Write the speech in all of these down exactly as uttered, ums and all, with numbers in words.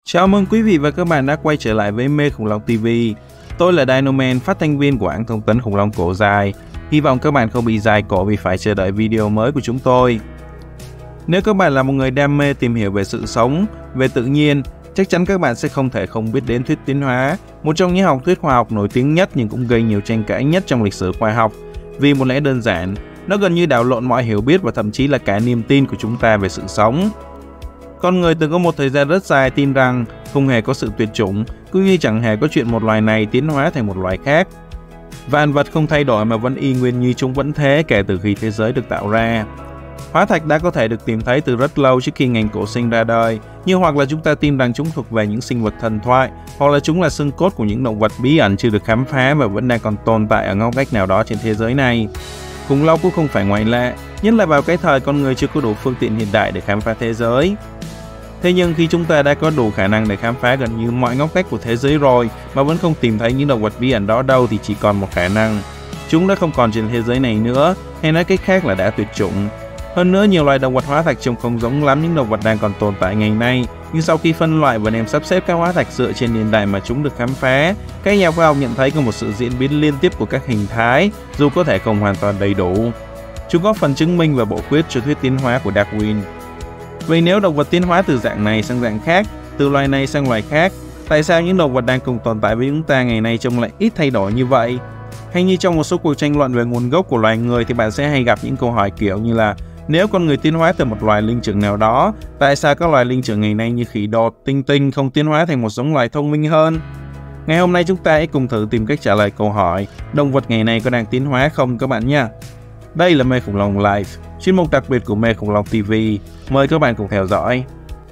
Chào mừng quý vị và các bạn đã quay trở lại với Mê Khủng Long ti vi. Tôi là Dinoman, phát thanh viên của hãng thông tấn khủng long cổ dài. Hy vọng các bạn không bị dài cổ vì phải chờ đợi video mới của chúng tôi. Nếu các bạn là một người đam mê tìm hiểu về sự sống, về tự nhiên, chắc chắn các bạn sẽ không thể không biết đến thuyết tiến hóa, một trong những học thuyết khoa học nổi tiếng nhất nhưng cũng gây nhiều tranh cãi nhất trong lịch sử khoa học. Vì một lẽ đơn giản, nó gần như đảo lộn mọi hiểu biết và thậm chí là cả niềm tin của chúng ta về sự sống. Con người từng có một thời gian rất dài tin rằng không hề có sự tuyệt chủng, cũng như chẳng hề có chuyện một loài này tiến hóa thành một loài khác. Vạn vật không thay đổi mà vẫn y nguyên như chúng vẫn thế kể từ khi thế giới được tạo ra. Hóa thạch đã có thể được tìm thấy từ rất lâu trước khi ngành cổ sinh ra đời, như hoặc là chúng ta tin rằng chúng thuộc về những sinh vật thần thoại, hoặc là chúng là xương cốt của những động vật bí ẩn chưa được khám phá và vẫn đang còn tồn tại ở ngóc ngách nào đó trên thế giới này. Khủng long cũng không phải ngoại lệ, nhất là vào cái thời con người chưa có đủ phương tiện hiện đại để khám phá thế giới. Thế nhưng khi chúng ta đã có đủ khả năng để khám phá gần như mọi ngóc ngách của thế giới rồi mà vẫn không tìm thấy những động vật bí ẩn đó đâu thì chỉ còn một khả năng. Chúng đã không còn trên thế giới này nữa, hay nói cách khác là đã tuyệt chủng. Hơn nữa, nhiều loài động vật hóa thạch trông không giống lắm những động vật đang còn tồn tại ngày nay, nhưng sau khi phân loại và đem sắp xếp các hóa thạch dựa trên niên đại mà chúng được khám phá, các nhà khoa học nhận thấy có một sự diễn biến liên tiếp của các hình thái, dù có thể không hoàn toàn đầy đủ. Chúng có phần chứng minh và bổ khuyết cho thuyết tiến hóa của Darwin. Vậy nếu động vật tiến hóa từ dạng này sang dạng khác, từ loài này sang loài khác, tại sao những động vật đang cùng tồn tại với chúng ta ngày nay trông lại ít thay đổi như vậy? Hay như trong một số cuộc tranh luận về nguồn gốc của loài người thì bạn sẽ hay gặp những câu hỏi kiểu như là: nếu con người tiến hóa từ một loài linh trưởng nào đó, tại sao các loài linh trưởng ngày nay như khỉ đột, tinh tinh không tiến hóa thành một giống loài thông minh hơn? Ngày hôm nay chúng ta hãy cùng thử tìm cách trả lời câu hỏi động vật ngày nay có đang tiến hóa không các bạn nhé. Đây là Mê Khủng Long Live, chuyên mục đặc biệt của Mê Khủng Long ti vi. Mời các bạn cùng theo dõi.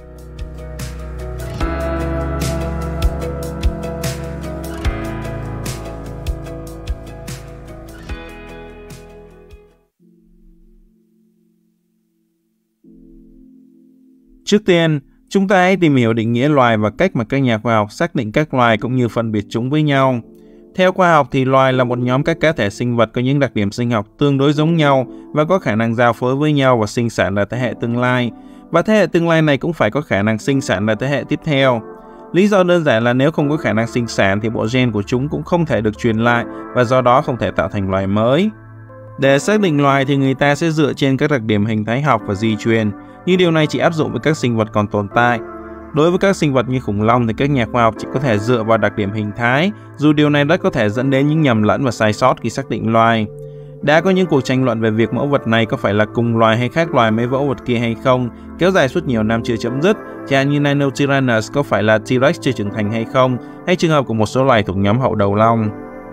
Trước tiên, chúng ta hãy tìm hiểu định nghĩa loài và cách mà các nhà khoa học xác định các loài cũng như phân biệt chúng với nhau. Theo khoa học thì loài là một nhóm các cá thể sinh vật có những đặc điểm sinh học tương đối giống nhau và có khả năng giao phối với nhau và sinh sản ra thế hệ tương lai. Và thế hệ tương lai này cũng phải có khả năng sinh sản ra thế hệ tiếp theo. Lý do đơn giản là nếu không có khả năng sinh sản thì bộ gen của chúng cũng không thể được truyền lại và do đó không thể tạo thành loài mới. Để xác định loài thì người ta sẽ dựa trên các đặc điểm hình thái học và di truyền, nhưng điều này chỉ áp dụng với các sinh vật còn tồn tại. Đối với các sinh vật như khủng long thì các nhà khoa học chỉ có thể dựa vào đặc điểm hình thái, dù điều này rất có thể dẫn đến những nhầm lẫn và sai sót khi xác định loài. Đã có những cuộc tranh luận về việc mẫu vật này có phải là cùng loài hay khác loài với mẫu vật kia hay không, kéo dài suốt nhiều năm chưa chấm dứt, chẳng như Ninotyrannus có phải là T-Rex chưa trưởng thành hay không, hay trường hợp của một số loài thuộc nhóm hậu đầu long.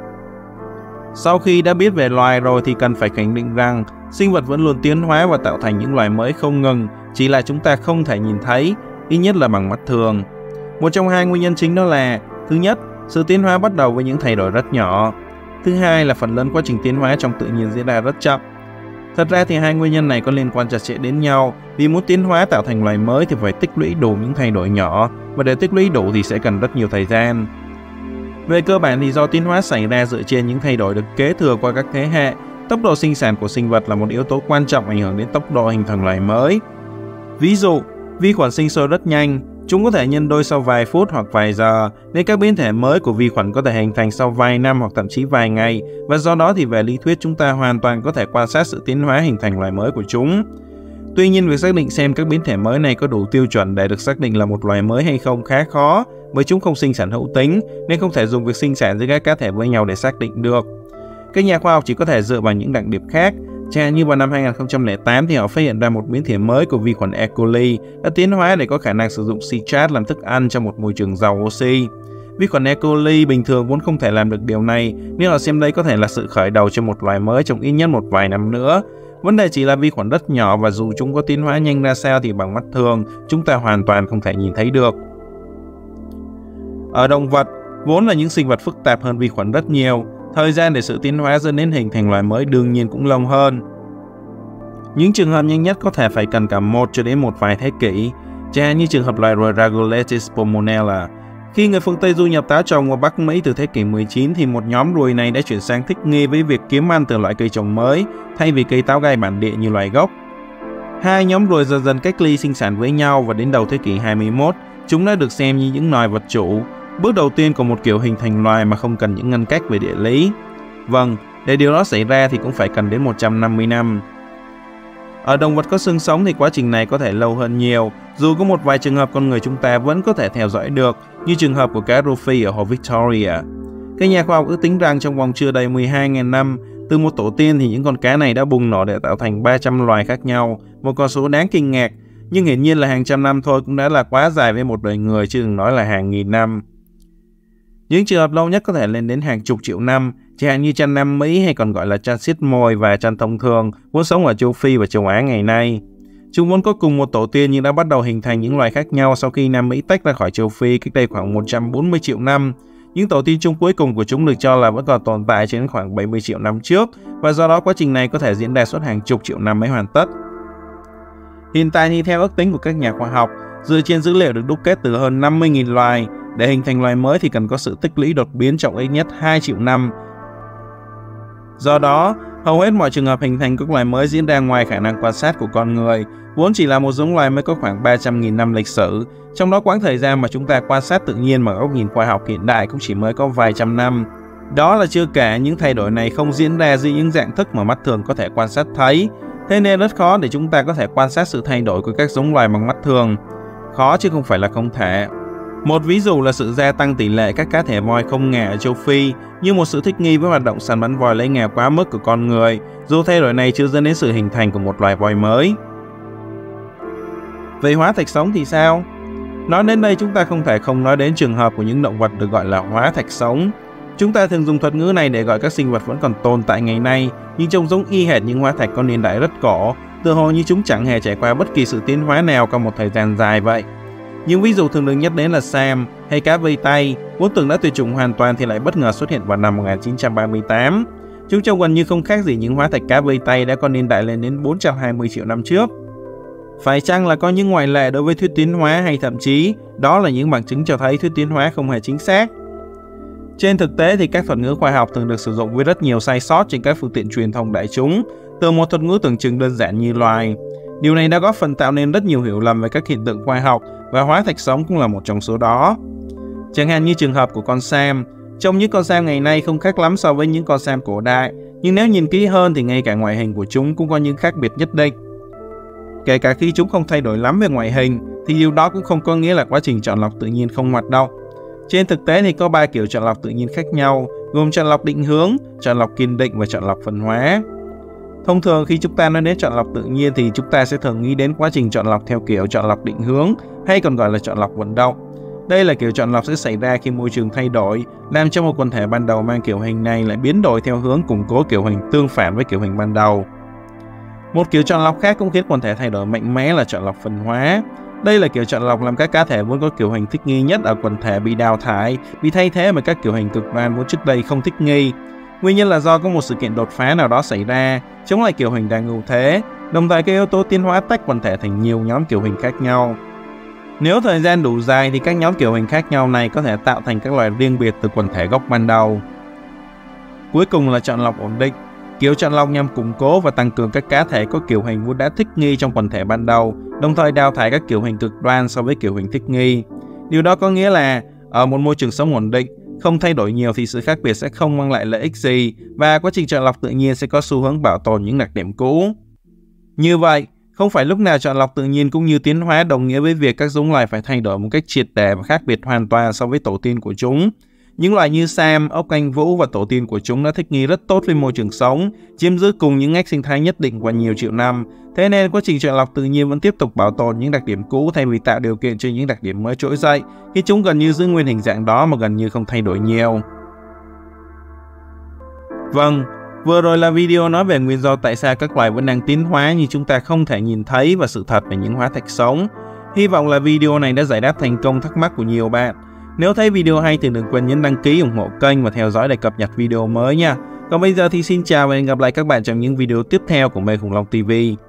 Sau khi đã biết về loài rồi thì cần phải khẳng định rằng sinh vật vẫn luôn tiến hóa và tạo thành những loài mới không ngừng, chỉ là chúng ta không thể nhìn thấy, ít nhất là bằng mắt thường. Một trong hai nguyên nhân chính đó là: thứ nhất, sự tiến hóa bắt đầu với những thay đổi rất nhỏ. Thứ hai là phần lớn quá trình tiến hóa trong tự nhiên diễn ra rất chậm. Thật ra thì hai nguyên nhân này có liên quan chặt chẽ đến nhau, vì muốn tiến hóa tạo thành loài mới thì phải tích lũy đủ những thay đổi nhỏ, và để tích lũy đủ thì sẽ cần rất nhiều thời gian. Về cơ bản thì do tiến hóa xảy ra dựa trên những thay đổi được kế thừa qua các thế hệ, tốc độ sinh sản của sinh vật là một yếu tố quan trọng ảnh hưởng đến tốc độ hình thành loài mới. Ví dụ, vi khuẩn sinh sôi rất nhanh, chúng có thể nhân đôi sau vài phút hoặc vài giờ, nên các biến thể mới của vi khuẩn có thể hình thành sau vài năm hoặc thậm chí vài ngày, và do đó thì về lý thuyết chúng ta hoàn toàn có thể quan sát sự tiến hóa hình thành loài mới của chúng. Tuy nhiên, việc xác định xem các biến thể mới này có đủ tiêu chuẩn để được xác định là một loài mới hay không khá khó, bởi chúng không sinh sản hữu tính, nên không thể dùng việc sinh sản giữa các cá thể với nhau để xác định được. Các nhà khoa học chỉ có thể dựa vào những đặc điểm khác. Chẳng hạn như vào năm hai nghìn không trăm lẻ tám thì họ phát hiện ra một biến thể mới của vi khuẩn E. coli đã tiến hóa để có khả năng sử dụng citrat làm thức ăn trong một môi trường giàu oxy. Vi khuẩn E. coli bình thường vốn không thể làm được điều này, nên họ xem đây có thể là sự khởi đầu cho một loài mới trong ít nhất một vài năm nữa. Vấn đề chỉ là vi khuẩn rất nhỏ và dù chúng có tiến hóa nhanh ra sao thì bằng mắt thường, chúng ta hoàn toàn không thể nhìn thấy được. Ở động vật, vốn là những sinh vật phức tạp hơn vi khuẩn rất nhiều, thời gian để sự tiến hóa dẫn đến hình thành loài mới đương nhiên cũng lâu hơn. Những trường hợp nhanh nhất có thể phải cần cả một cho đến một vài thế kỷ, chẳng hạn như trường hợp loài ruồi Raguletis pulmonella. Khi người phương Tây du nhập táo trồng vào Bắc Mỹ từ thế kỷ mười chín thì một nhóm ruồi này đã chuyển sang thích nghi với việc kiếm ăn từ loại cây trồng mới thay vì cây táo gai bản địa như loài gốc. Hai nhóm ruồi dần dần cách ly sinh sản với nhau và đến đầu thế kỷ hai mươi mốt, Chúng đã được xem như những loài vật chủ, bước đầu tiên của một kiểu hình thành loài mà không cần những ngăn cách về địa lý. Vâng, để điều đó xảy ra thì cũng phải cần đến một trăm năm mươi năm. Ở động vật có xương sống thì quá trình này có thể lâu hơn nhiều, dù có một vài trường hợp con người chúng ta vẫn có thể theo dõi được, như trường hợp của cá rô phi ở hồ Victoria. Các nhà khoa học ước tính rằng trong vòng chưa đầy mười hai nghìn năm, từ một tổ tiên thì những con cá này đã bùng nổ để tạo thành ba trăm loài khác nhau, một con số đáng kinh ngạc, nhưng hiển nhiên là hàng trăm năm thôi cũng đã là quá dài với một đời người, chứ đừng nói là hàng nghìn năm. Những trường hợp lâu nhất có thể lên đến hàng chục triệu năm, chẳng hạn như chăn Nam Mỹ hay còn gọi là chăn xiết mồi và chăn thông thường, vốn sống ở châu Phi và châu Á ngày nay. Chúng vốn có cùng một tổ tiên nhưng đã bắt đầu hình thành những loài khác nhau sau khi Nam Mỹ tách ra khỏi châu Phi cách đây khoảng một trăm bốn mươi triệu năm. Những tổ tiên chung cuối cùng của chúng được cho là vẫn còn tồn tại trên khoảng bảy mươi triệu năm trước, và do đó quá trình này có thể diễn ra suốt hàng chục triệu năm mới hoàn tất. Hiện tại thì theo ước tính của các nhà khoa học, dựa trên dữ liệu được đúc kết từ hơn năm mươi nghìn loài, để hình thành loài mới thì cần có sự tích lũy đột biến trong ít nhất hai triệu năm. Do đó, hầu hết mọi trường hợp hình thành các loài mới diễn ra ngoài khả năng quan sát của con người, vốn chỉ là một giống loài mới có khoảng ba trăm nghìn năm lịch sử, trong đó quãng thời gian mà chúng ta quan sát tự nhiên bằng góc nhìn khoa học hiện đại cũng chỉ mới có vài trăm năm. Đó là chưa kể những thay đổi này không diễn ra dưới những dạng thức mà mắt thường có thể quan sát thấy, thế nên rất khó để chúng ta có thể quan sát sự thay đổi của các giống loài bằng mắt thường. Khó chứ không phải là không thể. Một ví dụ là sự gia tăng tỷ lệ các cá thể voi không ngà ở châu Phi, như một sự thích nghi với hoạt động săn bắn voi lấy ngà quá mức của con người, dù thay đổi này chưa dẫn đến sự hình thành của một loài voi mới. Về hóa thạch sống thì sao? Nói đến đây chúng ta không thể không nói đến trường hợp của những động vật được gọi là hóa thạch sống. Chúng ta thường dùng thuật ngữ này để gọi các sinh vật vẫn còn tồn tại ngày nay, nhưng trông giống y hệt những hóa thạch có niên đại rất cổ, tựa hồ như chúng chẳng hề trải qua bất kỳ sự tiến hóa nào trong một thời gian dài vậy. Những ví dụ thường được nhắc đến là Sam hay cá vây tay, vốn từng đã tuyệt chủng hoàn toàn thì lại bất ngờ xuất hiện vào năm một nghìn chín trăm ba mươi tám. Chúng trông gần như không khác gì những hóa thạch cá vây tay đã có niên đại lên đến bốn trăm hai mươi triệu năm trước. Phải chăng là có những ngoại lệ đối với thuyết tiến hóa, hay thậm chí đó là những bằng chứng cho thấy thuyết tiến hóa không hề chính xác? Trên thực tế thì các thuật ngữ khoa học thường được sử dụng với rất nhiều sai sót trên các phương tiện truyền thông đại chúng, từ một thuật ngữ tưởng chừng đơn giản như loài. Điều này đã góp phần tạo nên rất nhiều hiểu lầm về các hiện tượng khoa học, và hóa thạch sống cũng là một trong số đó. Chẳng hạn như trường hợp của con Sam, trông những con Sam ngày nay không khác lắm so với những con Sam cổ đại, nhưng nếu nhìn kỹ hơn thì ngay cả ngoại hình của chúng cũng có những khác biệt nhất định. Kể cả khi chúng không thay đổi lắm về ngoại hình, thì điều đó cũng không có nghĩa là quá trình chọn lọc tự nhiên không hoạt động. Trên thực tế thì có ba kiểu chọn lọc tự nhiên khác nhau, gồm chọn lọc định hướng, chọn lọc kiên định và chọn lọc phân hóa. Thông thường khi chúng ta nói đến chọn lọc tự nhiên thì chúng ta sẽ thường nghĩ đến quá trình chọn lọc theo kiểu chọn lọc định hướng, hay còn gọi là chọn lọc vận động. Đây là kiểu chọn lọc sẽ xảy ra khi môi trường thay đổi, làm cho một quần thể ban đầu mang kiểu hình này lại biến đổi theo hướng củng cố kiểu hình tương phản với kiểu hình ban đầu. Một kiểu chọn lọc khác cũng khiến quần thể thay đổi mạnh mẽ là chọn lọc phân hóa. Đây là kiểu chọn lọc làm các cá thể vốn có kiểu hình thích nghi nhất ở quần thể bị đào thải, bị thay thế bởi các kiểu hình cực đoan vốn trước đây không thích nghi. Nguyên nhân là do có một sự kiện đột phá nào đó xảy ra, chống lại kiểu hình đang ưu thế, đồng thời các yếu tố tiến hóa tách quần thể thành nhiều nhóm kiểu hình khác nhau. Nếu thời gian đủ dài thì các nhóm kiểu hình khác nhau này có thể tạo thành các loài riêng biệt từ quần thể gốc ban đầu. Cuối cùng là chọn lọc ổn định. Kiểu chọn lọc nhằm củng cố và tăng cường các cá thể có kiểu hình vốn đã thích nghi trong quần thể ban đầu, đồng thời đào thải các kiểu hình cực đoan so với kiểu hình thích nghi. Điều đó có nghĩa là ở một môi trường sống ổn định, không thay đổi nhiều thì sự khác biệt sẽ không mang lại lợi ích gì, và quá trình chọn lọc tự nhiên sẽ có xu hướng bảo tồn những đặc điểm cũ. Như vậy, không phải lúc nào chọn lọc tự nhiên cũng như tiến hóa đồng nghĩa với việc các giống loài phải thay đổi một cách triệt để và khác biệt hoàn toàn so với tổ tiên của chúng. Những loài như Sam, ốc Anh Vũ và tổ tiên của chúng đã thích nghi rất tốt với môi trường sống, chiếm giữ cùng những ngách sinh thái nhất định qua nhiều triệu năm. Thế nên quá trình chọn lọc tự nhiên vẫn tiếp tục bảo tồn những đặc điểm cũ thay vì tạo điều kiện cho những đặc điểm mới trỗi dậy, khi chúng gần như giữ nguyên hình dạng đó mà gần như không thay đổi nhiều. Vâng, vừa rồi là video nói về nguyên do tại sao các loài vẫn đang tiến hóa nhưng chúng ta không thể nhìn thấy và sự thật về những hóa thạch sống. Hy vọng là video này đã giải đáp thành công thắc mắc của nhiều bạn. Nếu thấy video hay thì đừng quên nhấn đăng ký ủng hộ kênh và theo dõi để cập nhật video mới nha. Còn bây giờ thì xin chào và hẹn gặp lại các bạn trong những video tiếp theo của Mê Khủng Long ti vi.